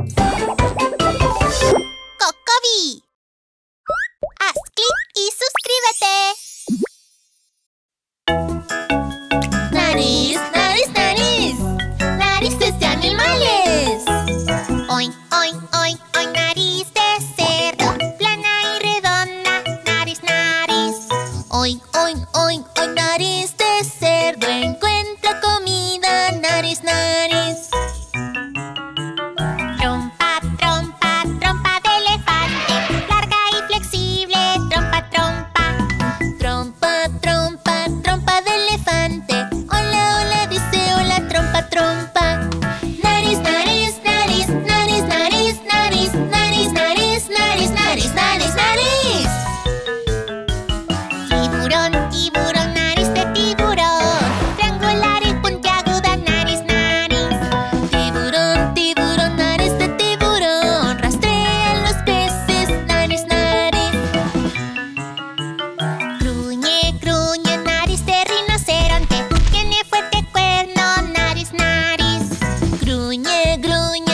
¡Cocobi! Haz clic y suscríbete. Nariz, nariz, nariz. Narices de animales. Oink, oink, oink, oink. Nariz de cerdo, plana y redonda. Nariz, nariz. Oink, oink, oink, oink. Nariz de cerdo, encuentra comida. Nariz, nariz. Trompa, trompa, trompa de elefante. Larga y flexible, trompa, trompa. Trompa, trompa, trompa de elefante. Hola, hola, dice hola, trompa, trompa. Nariz, nariz, nariz, nariz, nariz, nariz, nariz, nariz, nariz, nariz, nariz, nariz. Tiburón, tiburón, nariz de tiburón. Triangular y puntiaguda, nariz, nariz. Tiburón, tiburón, nariz de tiburón. Rastrea los peces, nariz, nariz. Gruñe, gruñe, nariz de rinoceronte. Tiene fuerte cuerno, nariz, nariz. Gruñe, gruñe,